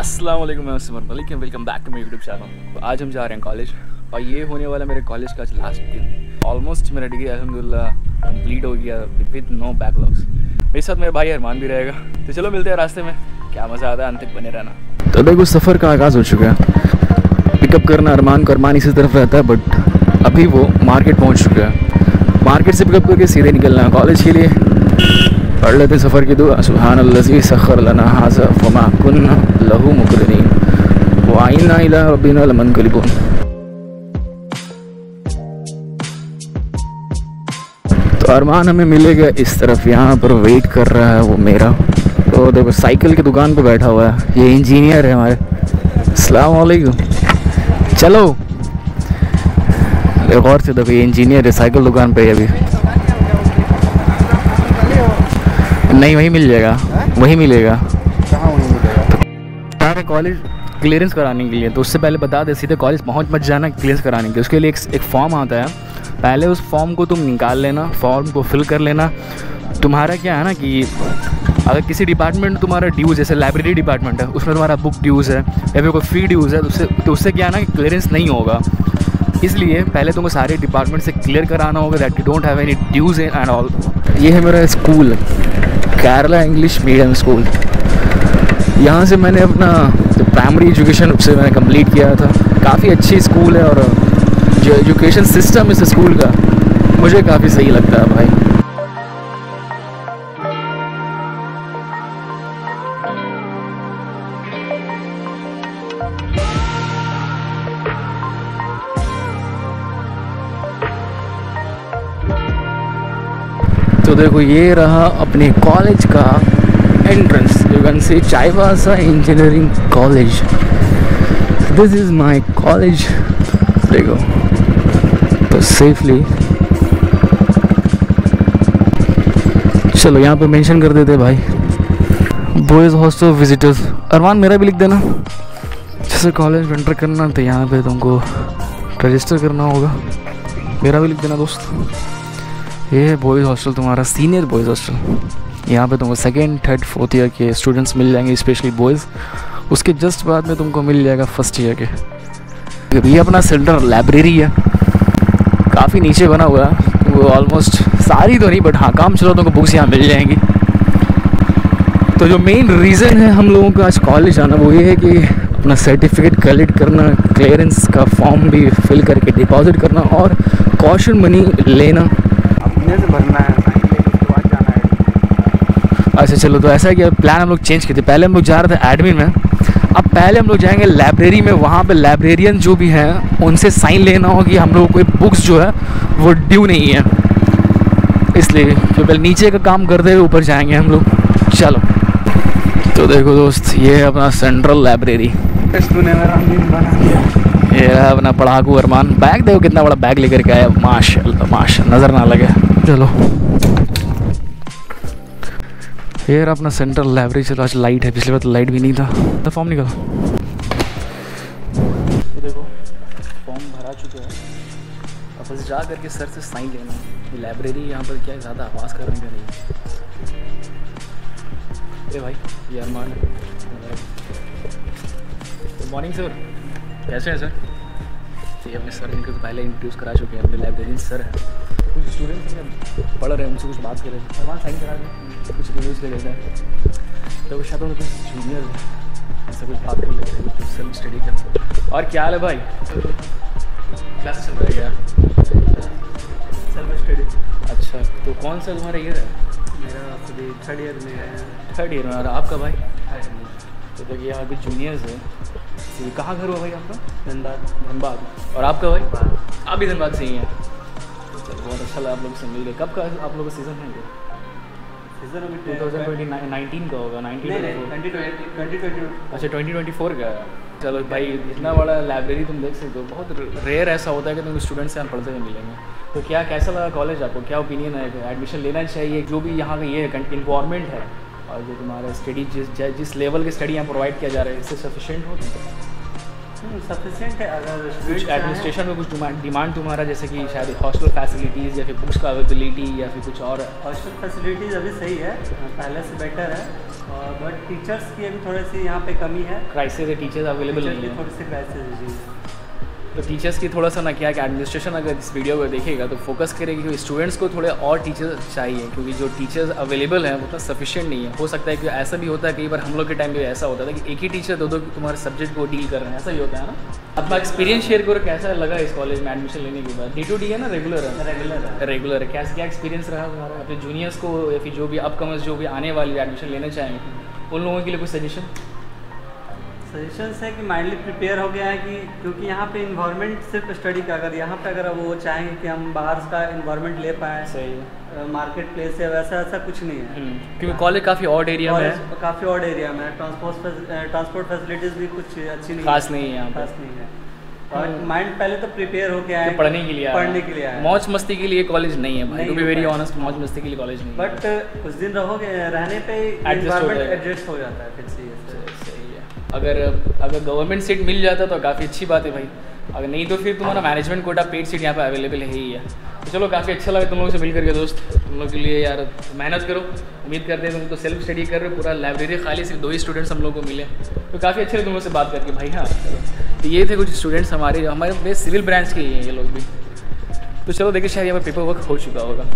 अस्सलाम वालेकुम, मैं Simar Malik, welcome back to my YouTube channel. तो आज हम जा रहे हैं कॉलेज और ये होने वाला मेरे कॉलेज का लास्ट दिन। ऑलमोस्ट मेरा डिग्री अल्हम्दुलिल्लाह कंप्लीट हो गया विद नो बैकलॉग्स। मेरे साथ मेरा भाई अरमान भी रहेगा, तो चलो मिलते हैं रास्ते में। क्या मज़ा आता है, अंत तक बने रहना। तो देखो सफ़र का आगाज़ हो चुका है। पिकअप करना अरमान को, अरमान इसी तरफ रहता है, बट अभी वो मार्केट पहुँच चुका है। मार्केट से पिकअप करके सीधे निकलना है कॉलेज के लिए। पढ़ लेते सफ़र की दुआ, सुब्हानल्लज़ी सख़र लना हाज़ा फमा कुन्ना लहू मुक़रिनीन व इन्ना इला रब्बिना लमुनक़लिबून। तो अरमान हमें मिलेगा इस तरफ, यहाँ पर वेट कर रहा है वो मेरा। तो देखो साइकिल की दुकान पे बैठा हुआ है, ये इंजीनियर है हमारे। अस्सलाम वालेकुम। चलो गौर से देखो, ये इंजीनियर है, साइकिल दुकान पे अभी नहीं, वही मिल जाएगा। वही मिलेगा। कहाँ वहीं मिलेगा? तो कॉलेज क्लियरेंस कराने के लिए, तो उससे पहले बता दे सीधे कॉलेज पहुंच मत जाना क्लियरेंस कराने के लिए। उसके लिए एक फॉर्म आता है, पहले उस फॉर्म को तुम निकाल लेना, फॉर्म को फिल कर लेना। तुम्हारा क्या है ना कि अगर किसी डिपार्टमेंट में तुम्हारा ड्यूज़, जैसे लाइब्रेरी डिपार्टमेंट है, उसमें तुम्हारा बुक ड्यूज़ है या फिर कोई फ़ी ड्यूज़ है, तो उससे क्या है ना कि क्लियरेंस नहीं होगा। इसलिए पहले तुमको सारे डिपार्टमेंट से क्लियर कराना होगा that you don't have any dues and all. ये है मेरा school, Kerala English medium school. यहाँ से मैंने अपना जो प्राइमरी एजुकेशन उससे मैंने कंप्लीट किया था। काफ़ी अच्छी स्कूल है और जो एजुकेशन सिस्टम इस स्कूल का मुझे काफ़ी सही लगता है भाई। तो देखो ये रहा अपने कॉलेज का entrance, you can see Chaibasa engineering college. This is my college. देखो तो सेफली चलो यहाँ पे मेंशन कर देते भाई, बॉयज़ हॉस्टल विजिटर्स। अरमान मेरा भी लिख देना। जैसे कॉलेज एंटर करना तो यहाँ पे तुमको रजिस्टर करना होगा, मेरा भी लिख देना दोस्त। ये है बॉयज़ हॉस्टल, तुम्हारा सीनियर बॉयज़ हॉस्टल। यहाँ पे तुमको सेकेंड थर्ड फोर्थ ईयर के स्टूडेंट्स मिल जाएंगे, स्पेशली बॉयज़। उसके जस्ट बाद में तुमको मिल जाएगा फर्स्ट ईयर के। ये अपना सेंटर लाइब्रेरी है, काफ़ी नीचे बना हुआ है। वो ऑलमोस्ट सारी तो नहीं, बट हाँ काम चलो तुमको बुक्स यहाँ मिल जाएंगी। तो जो मेन रीज़न है हम लोगों का आज कॉलेज आना, वो ये है कि अपना सर्टिफिकेट कलेक्ट करना, क्लियरेंस का फॉर्म भी फिल करके डिपॉजिट करना और कॉशन मनी लेना। से भरना है, उसके बाद जाना है। अच्छा चलो, तो ऐसा है कि प्लान हम लोग चेंज किए थे। पहले हम लोग जा रहे थे एडमिन में, अब पहले हम लोग जाएंगे लाइब्रेरी में। वहाँ पे लाइब्रेरियन जो भी हैं उनसे साइन लेना होगा कि हम लोगों को कोई बुक्स जो है वो ड्यू नहीं है, इसलिए जो पहले नीचे का काम करते हुए ऊपर जाएंगे हम लोग। चलो तो देखो दोस्त, ये है अपना सेंट्रल लाइब्रेरी। तूने मेरा दिन बना दिया। ये है अपना पढ़ाकू अरमान। बैग देखो कितना बड़ा बैग लेकर के आया, माशाल्लाह माशाल्लाह, नज़र ना लगे। चलो ये रहा अपना सेंट्रल लाइब्रेरी। चलो आज लाइट है, पिछली बार तो लाइट भी नहीं था। तो फॉर्म निकालो। तो देखो फॉर्म भरा चुका है, अब बस जा करके सर से साइन लेना है। ये लाइब्रेरी यहाँ पर क्या है, ज़्यादा आवाज़ करने का नहीं। ए भाई ये अरमान है। गुड मॉर्निंग सर, कैसे हैं सर? ये अपने सर इनको तो पहले इंट्रोड्यूस करा चुके हैं, अपने लाइब्रेरियन सर हैं। कुछ स्टूडेंट्स हैं पढ़ रहे हैं, उनसे कुछ बात कर रहे थे। अरमान साइन करा दें, कुछ रिव्यूज़ ले लेते हैं। तो शायद उनके जूनियर ऐसा कुछ बात कर लेते हैं, कुछ सेल्फ स्टडी कर। और क्या हाल है भाई? क्लास चल रहा है क्या? Self study. अच्छा, तो कौन सा तुम्हारा ईयर है? मेरा अभी थर्ड ईयर में है। थर्ड ईयर में। और आपका भाई? तो देखिए यहाँ अभी जूनियर्स है। तो कहाँ घर हुआ भाई आपका? धनबाद। और आपका भाई? आप भी धनबाद से ही हैं? चलो बहुत अच्छा लगा आप लोग से मिल गए। कब का आप लोगों का सीज़न है? सीजन अभी 2019 का होगा। 2020। अच्छा 2024 का है। चलो भाई, इतना बड़ा लाइब्रेरी तुम देख सकते हो। बहुत रेयर ऐसा होता है कि तुम स्टूडेंट से यहाँ पढ़ते हुए मिलेंगे। तो क्या कैसा लगा कॉलेज आपको? क्या ओपिनियन है? एडमिशन लेना चाहिए? जो भी यहाँ का ये इन्वायरमेंट है और जो तुम्हारा स्टडी जिस लेवल की स्टडी यहाँ प्रोवाइड किया जा रहा है, इससे सफिशिएंट हो? सफिशिएंट है। अगर कुछ एडमिनिस्ट्रेशन में कुछ डिमांड तुम्हारा, जैसे कि शायद हॉस्टल फैसिलिटीज़ या फिर बुक्स का अवेलेबिलिटी या फिर कुछ और? हॉस्टल फैसिलिटीज़ अभी सही है, पहले से बेटर है, और बट टीचर्स की अभी थोड़ी सी यहाँ पे कमी है। क्राइसिस है, टीचर्स अवेलेबल नहीं है, थोड़ी सी क्राइसिस है। तो टीचर्स की थोड़ा सा ना क्या कि एडमिनिस्ट्रेशन अगर इस वीडियो को देखेगा तो फोकस करेगी कि स्टूडेंट्स को थोड़े और टीचर्स चाहिए, क्योंकि जो टीचर्स अवेलेबल हैं वो उतना सफिशिएंट नहीं है। हो सकता है कि ऐसा भी होता है, कई बार हम लोग के टाइम पे ऐसा होता था कि एक ही टीचर दो तुम्हारे सब्जेक्ट को डील कर रहे हैं, ऐसा ही होता है ना। अपना एक्सपीरियंस शेयर करो, कैसा लगा इस कॉलेज में एडमिशन लेने के बाद? D2D है ना, रेगुलर है? रेगुलर है। क्या एक्सपीरियंस रहा तुम्हारा अपने जूनियर्स को या फिर जो भी अपकमर्स जो भी आने वाली एडमिशन लेना चाहेंगे उन लोगों के लिए कुछ सजेशंस है कि माइंडली प्रिपेयर हो गया है कि क्योंकि यहाँ पे इन्वायरमेंट सिर्फ स्टडी का, अगर यहाँ पे अगर वो चाहेंगे कि हम बाहर का इन्वायरमेंट ले पाएँ, सही है, मार्केट प्लेस है, वैसा ऐसा कुछ नहीं है, क्योंकि कॉलेज काफ़ी ऑड एरिया में है, काफ़ी ऑड एरिया में है। ट्रांसपोर्ट फैसिलिटीज़ भी कुछ अच्छी नहीं, खास नहीं है यहाँ, खास नहीं है। और माइंड पहले तो प्रिपेयर हो गया है पढ़ने के लिए आया। मौज मस्ती के लिए कॉलेज नहीं है भाई, टू बी वेरी ऑनेस्ट, मौज मस्ती के लिए कॉलेज नहीं है। बट कुछ दिन रहोगे, रहने पे एडजस्ट हो जाता है फिर से। सही है। अगर गवर्नमेंट सीट मिल जाता तो काफ़ी अच्छी बात है भाई, अगर नहीं तो फिर तुम्हारा मैनेजमेंट कोटा पेड सीट यहाँ पे अवेलेबल है ही है। तो चलो काफ़ी अच्छा लगा तुम लोगों से मिल करके दोस्त। तुम लोग के लिए यार मेहनत करो, उम्मीद करते हैं तुम तो सेल्फ स्टडी कर रहे हो, पूरा लाइब्रेरी खाली, सिर्फ 2 ही स्टूडेंट्स हम लोग को मिले, तो काफ़ी अच्छे लगे तुम लोग से बात करके भाई। हाँ चलो, तो ये थे कुछ स्टूडेंट्स हमारे, जो हमारे बेस्ट सिविल ब्रांच के ही हैं ये लोग भी। तो चलो देखिए शायद यहाँ पर पेपर वर्क हो चुका होगा।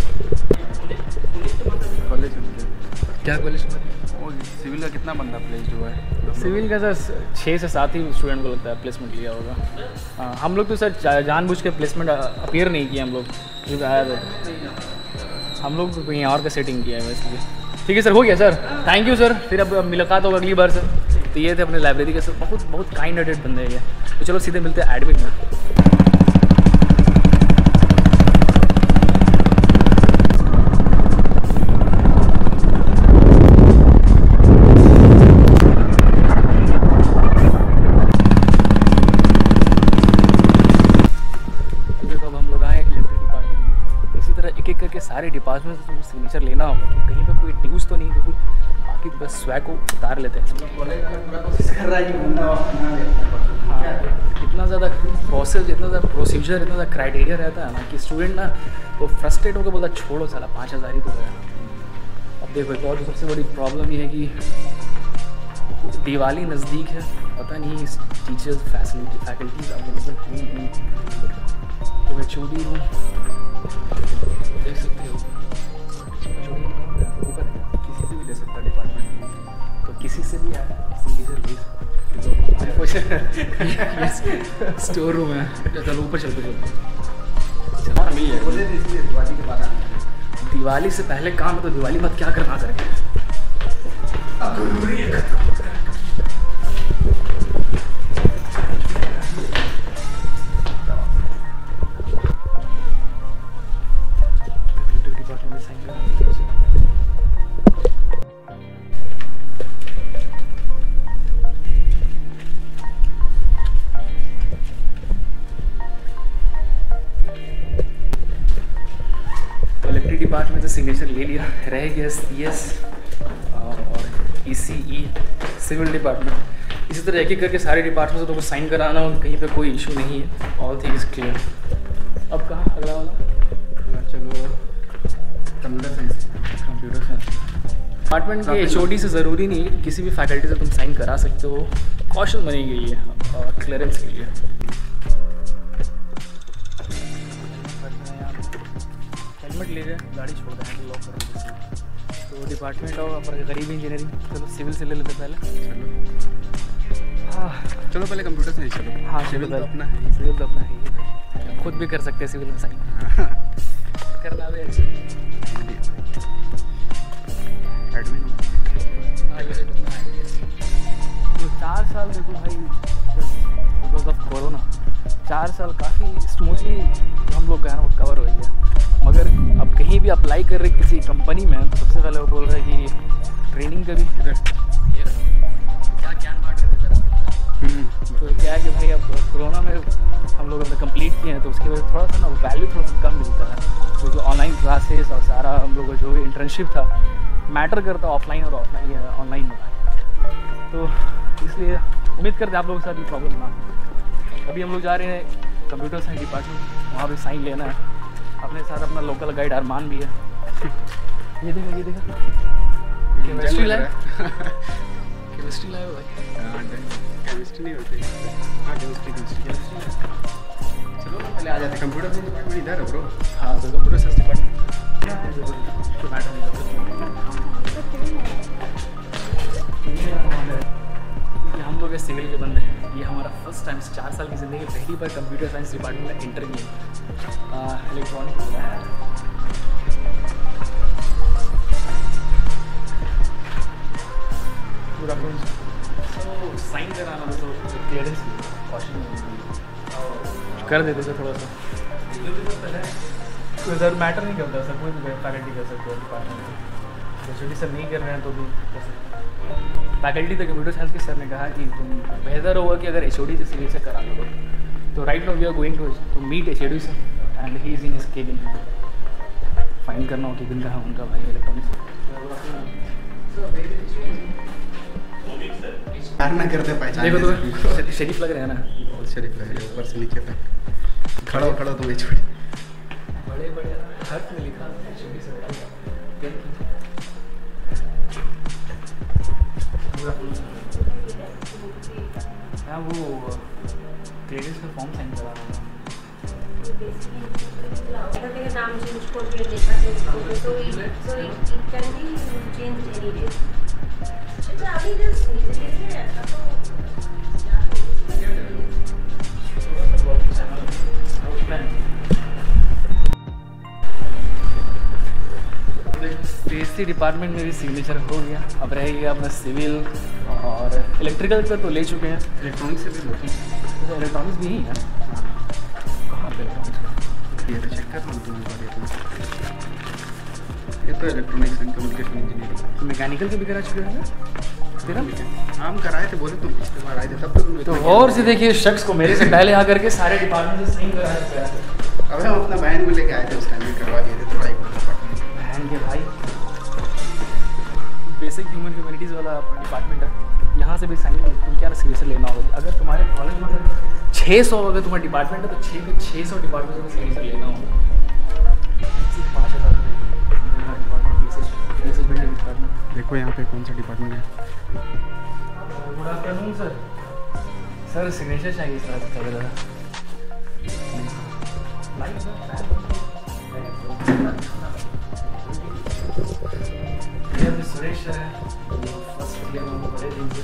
कॉलेज क्या कॉलेज? सिविल का कितना बंदा प्लेस हुआ है? सिविल का सर 6 से 7 ही स्टूडेंट को लगता है प्लेसमेंट लिया होगा। हाँ, हम लोग तो सर जानबूझ के प्लेसमेंट अपीयर नहीं किया हम लोग, क्योंकि आया था हम लोग कहीं और का सेटिंग किया है इसलिए। ठीक है सर, हो गया सर, थैंक यू सर, फिर अब मुलाकात होगा अगली बार सर। तो ये थे अपने लाइब्रेरी के सर, बहुत काइंड हार्टेड बंदे हैं ये। तो चलो सीधे मिलते हैं एडमिन में। एक करके सारे डिपार्टमेंट से तुमको सिग्नेचर लेना होगा, कि कहीं पे कोई ड्यूज तो नहीं, देखो बाकी बस स्वैग को उतार लेते हैं। हाँ, इतना ज़्यादा प्रोसेस, इतना ज़्यादा प्रोसीजर, इतना ज़्यादा क्राइटेरिया रहता है ना कि स्टूडेंट ना वो फ्रस्ट्रेट होकर बोलता छोड़ो साला 5000 ही तो है। अब देखो एक और सबसे बड़ी प्रॉब्लम ये है कि दिवाली नज़दीक है, पता नहीं टीचर्स फैकल्टीज अवेलेबल नहीं, तो मैं HOD रूम देख सकते हो, ऊपर किसी से भी ले सकता डिपार्टमेंट, तो किसी से भी आया स्टोर रूम है। चलो ऊपर चलते दिवाली से पहले काम है, तो दिवाली मत क्या करना करेंगे। डिपार्टमेंट से सिग्नेचर ले लिया, रह गया CS और ECE सिविल डिपार्टमेंट। इसी तरह एक एक करके सारे डिपार्टमेंट से तुमको साइन कराना, और कहीं पे कोई इशू नहीं है, ऑल थिंग्स क्लियर। अब कहाँ अगला वाला? चलो कंप्यूटर साइंस डिपार्टमेंट के HOD से ज़रूरी नहीं है, किसी भी फैकल्टी से तुम साइन करा सकते हो, कॉशन बनी गई है और क्लियरेंस के लिए। हेलमेट ले जाए, गाड़ी छोड़ दें, तो लॉक कर दें। तो डिपार्टमेंट और गरीब इंजीनियरिंग, चलो सिविल से ले लेते पहले। हाँ चलो पहले कंप्यूटर साइंस चलो। हाँ सिविल तो अपना है, सिविल तो अपना है ही भाई, खुद भी कर सकते हैं सिविल में साइन करना भी अच्छा। एडमिन तो 4 साल देखो भाई, बिकॉज ऑफ कोरोना 4 साल काफ़ी स्मूथली हम लोग का कवर हो गया, मगर अब कहीं भी अप्लाई कर रहे किसी कंपनी में, तो सबसे पहले वो बोल रहे हैं कि ट्रेनिंग का भी क्या ज्ञान बांट रहे थे। तो क्या है कि भाई अब कोरोना में हम लोग अपने कंप्लीट किए हैं, तो उसकी वजह से थोड़ा सा ना वैल्यू थोड़ा सा कम मिलता है। तो जो ऑनलाइन क्लासेस और सारा हम लोग का जो भी इंटर्नशिप था मैटर करता ऑफलाइन और ऑनलाइन में, तो इसलिए उम्मीद करते हैं आप लोगों के साथ भी प्रॉब्लम ना। अभी हम लोग जा रहे हैं कंप्यूटर साइंस डिपार्टमेंट, वहाँ पे साइन लेना है। अपने साथ अपना लोकल गाइड अरमान भी है। ये देखा केमिस्ट्री लैब केमिस्ट्री लैब है भाई। केमिस्ट्री नहीं होती। हाँ केमिस्ट्री चलो पहले आ जाते। कंप्यूटर साइंस डिपार्टमेंट इधर है ब्रो। हाँ तो कंप्यूटर साइंस डिपार्टमेंट मैटर नहीं करता। हम लोग सिविल के बंदे हैं। ये हमारा फर्स्ट टाइम 4 साल की ज़िंदगी पहली बार कंप्यूटर साइंस डिपार्टमेंट में एंटर किए। इलेक्ट्रॉनिक पूरा साइन कराना तो क्लियरेंस कर देते सर थोड़ा सा। तो सर मैटर नहीं करता सर, कोई भी फैकल्टी कर सकते हो डिपार्टमेंट में। एचओडी सर नहीं कर रहे हैं तो भी कर सकते। फैकल्टी तो कंप्यूटर साइंस के सर ने कहा कि तुम बेहतर होगा कि अगर एचओडी से सिविल से करा लो। तो right now we are going to meet HOD sir and he is in his cabin. Find करना हो केबिन कहाँ उनका भाई इलेक्ट्रॉनिक्स। ना करते पहचान। देखो तो शरीफ लग रहे हैं ना। बहुत शरीफ लग रहे हैं ऊपर से नीचे तक। खड़ो तुम एचओडी। बड़े हर्फ में लिखा एचओडी सर। हाँ वो क्रेडिट्स का फॉर्म साइन करा रहा हूँ। नाम चेंज कर दिया देखा so it can be changed any day. अच्छा अभी जस्ट है सीएससी डिपार्टमेंट में भी सिग्नेचर हो गया। अब रहेगा अपना सिविल और इलेक्ट्रिकल का तो ले चुके हैं। इलेक्ट्रॉनिक्स से भी होती है। इलेक्ट्रॉनिक्स भी ही है कहाँ पे इलेक्ट्रॉनिक्स? ये तो चेक कर लो तुम एक बार। ये तो इलेक्ट्रॉनिक्स एंड कम्युनिकेशन इंजीनियरिंग। तो मैकेनिकल के भी करा चुके हैं तेरा? हम कराए थे, बोले तुम पिछली बार आए थे तब तो तुम। तो और से देखिए शख्स को मेरे से पहले आकर के सारे डिपार्टमेंट से साइन कराया गया। अबे हम अपना बहन को लेके आए थे उस टाइम में, करवा दिए थे थोड़ा एक डिपार्टमेंट। बहन के भाई बेसिक ह्यूमन ह्यूमैनिटीज़ वाला डिपार्टमेंट है। यहाँ से भी साइन तुम क्या सिग्नेचर लेना होगा। अगर तुम्हारे कॉलेज में अगर 600 अगर तुम्हारा डिपार्टमेंट है तो 600 डिपार्टमेंट से सिग्नेचर लेना होगा। 5000 डिपार्टमेंट। देखो यहाँ पे कौन सा डिपार्टमेंट है। Good afternoon sir. Sir signature चाहिए सर ज़्यादा। सुरेश सर है फर्स्ट ईयर में बड़े दिन से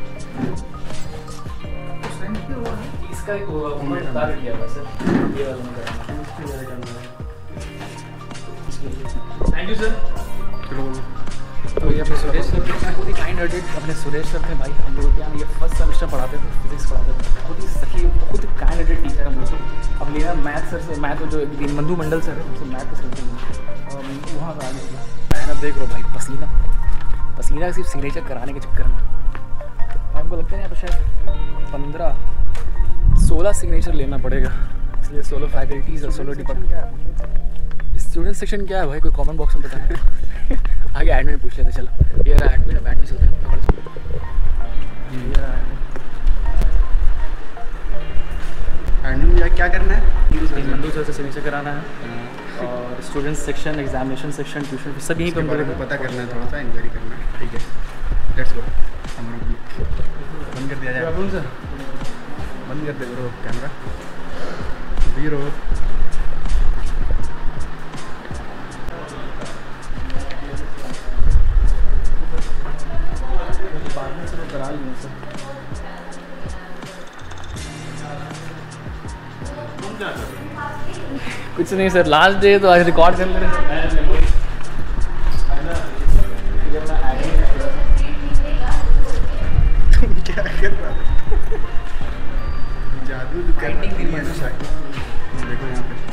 इसका एक उम्र बता दिया हुआ सर। ये वाला में कराना थैंक यू सर। चलो तो ये अपने सुरेश सर बहुत ही काइंड हार्टेड अपने सुरेश सर थे भाई। हम लोग क्या ये फर्स्ट सेमेस्टर पढ़ाते थे, फिजिक्स पढ़ाते थे। बहुत ही सखी बहुत ही काइंड हार्टेड टीचर हम लोग। अब लेना मैथ सर से, मैथ जो दीनबंधु मंडल सर है उनसे मैथ करते हैं वहाँ का आगे मेहनत देख लो भाई। पसीना सिर्फ सिग्नेचर कराने के चक्कर में हमको लगता है यहाँ पर शायद 15-16 सिग्नेचर लेना पड़ेगा। इसलिए 16 फैकल्टीज़ और 16 डिपार्टमेंट। स्टूडेंट सेक्शन क्या है भाई, कोई कमेंट बॉक्स में बताना। आगे एडमिन पूछ लेते चलो। ये रहा एडमिन, अब एडमिन चलते हैं। एडमिन में क्या करना है? दीनबंधु सर से सिग्नेचर कराना है और student section, examination section, tuition सब यहीं पर बारे में पता करना है, थोड़ा सा इंक्वायरी करना है। ठीक है लेट्स गो। बंद कर दिया जाए। सर बंद कर दे ब्रो कैमरा। वीरो करा लिए सर। कुछ नहीं सर, लास्ट डे तो आज रिकॉर्ड कर ले रहे हैं। क्या कर रहा है? जादू कर रहा है। देखो यहाँ पे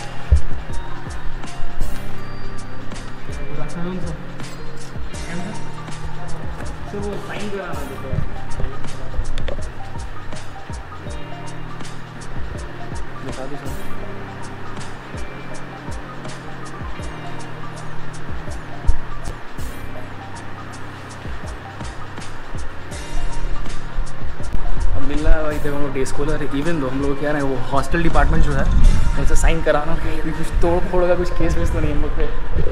तो वो साइन कराना देखो। बता दो सर। अब मिलना मिला है भाई। देखो हम लोग डे स्कॉलर है, इवन दो हम लोग कह रहे हैं वो हॉस्टल डिपार्टमेंट जो है उनसे साइन कराना कि कुछ तोड़ फोड़ का कुछ केस वेस तो नहीं हम लोग पे।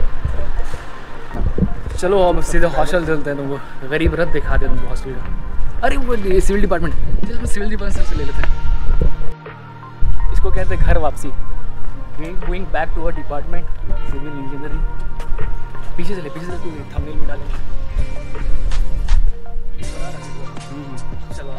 चलो अब सीधे हॉस्टल चलते हैं, तुमको गरीब रथ दिखा दे तुमको हॉस्टल का। अरे वो सिविल डिपार्टमेंट, सिविल डिपार्टमेंट से ले लेते हैं। इसको कहते हैं घर वापसी, going back to our department civil engineering. पीछे से ले तू थंबनेल में डाले। चलो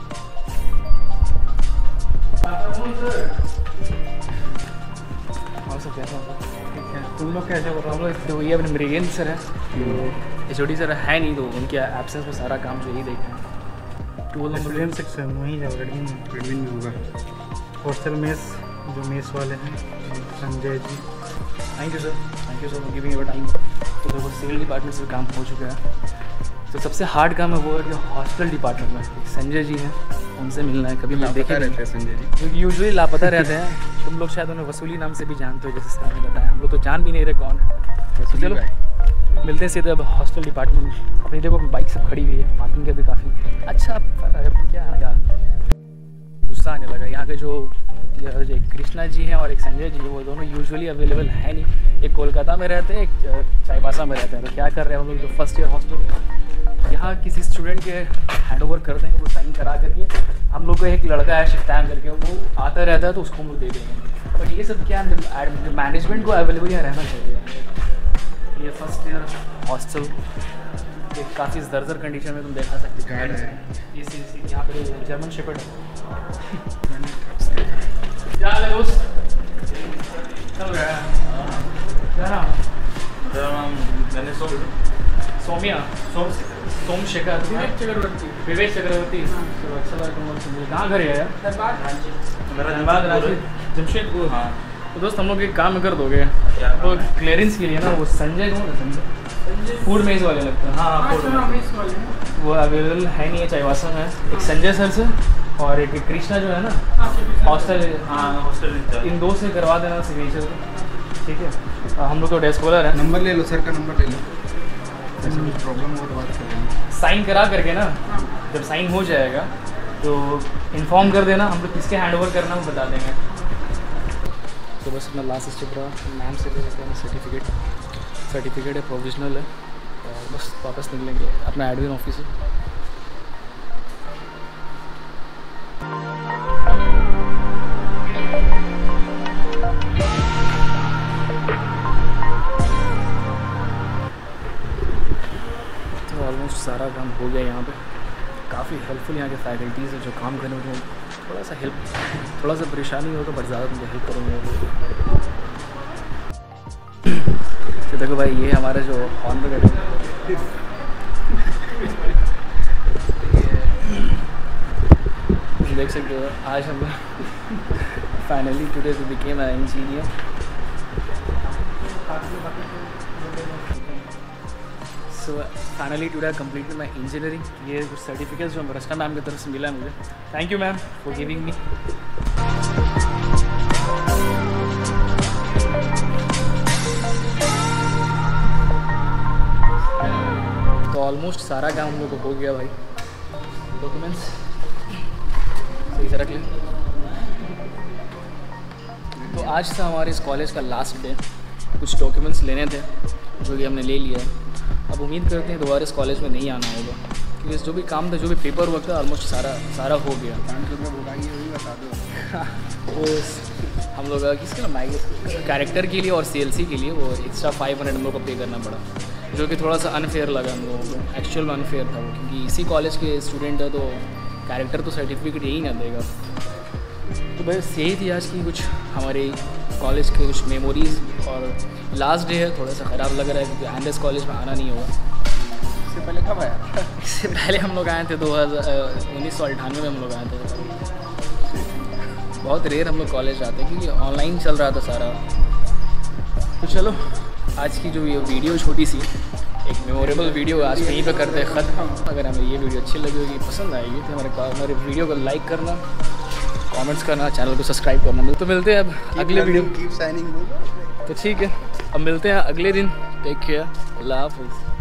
और सब कैसा होता है? तुम लोग कैसे हो? हम लोग तो ये अपने मृगेंद्र सर है, HOD सर है नहीं, तो उनके एब्सेंस में सारा काम जो यही देख रहे हैं। टू स्टूडेंट सेक्शन वहीं जाओ, एडमिन में होगा। हॉस्टल मेस जो मेस वाले हैं Sanjay ji, thank you sir for giving your time. तो देखो सिविल डिपार्टमेंट से काम हो चुका है, तो सबसे हार्ड काम है वो है जो हॉस्टल डिपार्टमेंट में संजय जी हैं, उनसे मिलना है। कभी मैं देखे रहते हैं संजय जी, क्योंकि यूजुअली लापता रहते हैं। तुम लोग शायद उन्हें वसूली नाम से भी जानते हो, जैसे सर ने बताया। हम लोग तो जान भी नहीं रहे कौन है। तो चलो मिलते हैं सीधे अब हॉस्टल डिपार्टमेंट में। अपनी देखो बाइक सब खड़ी हुई है, पार्किंग का भी काफ़ी अच्छा। क्या यार गुस्सा आने लगा। यहाँ के जो एक कृष्णा जी हैं और एक संजय जी, वो दोनों यूजुअली अवेलेबल है नहीं। एक कोलकाता में रहते हैं, एक चाईबासा में रहते हैं। तो क्या कर रहे हैं हम लोग, जो फर्स्ट ईयर हॉस्टल यहाँ किसी स्टूडेंट के हैंड ओवर कर देंगे, वो साइन करा करके। हम लोग को एक लड़का है शिफ्तान करके, वो आता रहता है, तो उसको हम लोग दे देंगे। बट ये सब क्या मैनेजमेंट को अवेलेबल यहाँ रहना चाहिए। ये फर्स्ट ईयर हॉस्टल एक काफ़ी जर्जर कंडीशन में तुम देखा सकते हो। ये यहाँ पे जर्मन शेपर्ड क्या है दोस्त, चल रहा है। क्या नाम? मेरा नाम मैंने सोम्या सोमशेखर विवेक चक्रवर्ती। चलो अच्छा लगा। कहाँ घर है यार? धनबाद रांची जमशेदपुर। हाँ तो दोस्त हम लोग एक काम कर दोगे तो क्लियरेंस के लिए ना, वो संजय कौन है? संजय फूड मेज वाले लगता है। हाँ फूड वो अवेलेबल है नहीं है चाईबासा में। एक संजय सर से और एक कृष्णा जो है ना हॉस्टल, हाँ हॉस्टल, इन दो से करवा देना सिग्नेचर। ठीक है हम लोग तो डे स्कॉलर है। नंबर ले लो सर का, नंबर ले लो। ऐसा कुछ प्रॉब्लम हो तो बात करेंगे। साइन करा करके ना, जब साइन हो जाएगा तो इन्फॉर्म कर देना, हम लोग किसके हैंड ओवर करना वो बता देंगे। तो बस अपना लास्ट स्टेप रहा, मैम से ले लेते हैं सर्टिफिकेट है, प्रोविजनल है, और बस वापस निकलेंगे अपना एडमिन ऑफिस से। तो ऑलमोस्ट सारा काम हो गया यहाँ पे। काफ़ी हेल्पफुल यहाँ के फैकल्टीज़ हैं जो काम करने में थोड़ा सा परेशानी होगा, बट ज़्यादा तुमको हेल्प करूँगा। तो देखो भाई ये हमारा जो हॉर्न वगैरह देख सकते हो। आज हम finally today we became a engineer. So finally today I completed my engineering. ये कुछ सर्टिफिकेट्स जो रचना मैम की तरफ से मिला है मुझे। Thank you ma'am for giving me. तो ऑलमोस्ट सारा काम हम लोग को हो गया भाई। डॉक्यूमेंट्स सही से रख लें। तो आज था हमारे इस कॉलेज का लास्ट डे। कुछ डॉक्यूमेंट्स लेने थे जो कि हमने ले लिया है। अब उम्मीद करते हैं दोबारा इस कॉलेज में नहीं आना होगा, क्योंकि जो भी काम था, जो भी पेपर वर्क था, ऑलमोस्ट सारा हो गया। 500 रुपये बुलाइए, वही बता दो। वो हम लोग किसके ना कैरेक्टर के लिए और CLC के लिए वो एक्स्ट्रा 500 हम लोग को पे करना पड़ा, जो कि थोड़ा सा अनफेयर लगा हम लोगों को। एक्चुअल में अनफेयर था वो, क्योंकि इसी कॉलेज के स्टूडेंट है तो कैरेक्टर तो सर्टिफिकेट यही ना देगा। तो बस यही थी आज की कुछ हमारे कॉलेज के कुछ मेमोरीज़। और लास्ट डे है, थोड़ा सा ख़राब लग रहा है क्योंकि आइंदा इस कॉलेज में आना नहीं होगा। इससे पहले कब आया? इससे पहले हम लोग आए थे 1998 में हम लोग आए थे। बहुत रेयर हम लोग कॉलेज आते हैं क्योंकि ऑनलाइन चल रहा था सारा। तो चलो आज की जो ये वीडियो छोटी सी एक मेमोरेबल वीडियो आज यहीं पे करते हैं ख़त्म। अगर हमें ये वीडियो अच्छी लगी होगी, पसंद आएगी, तो हमारे वीडियो को लाइक करना, कमेंट्स करना, चैनल को सब्सक्राइब करना। तो मिलते हैं अब अगले वीडियो। Keep signing. तो ठीक है, अब मिलते हैं अगले दिन। टेक केयर, अल्लाह हाफ़िज़।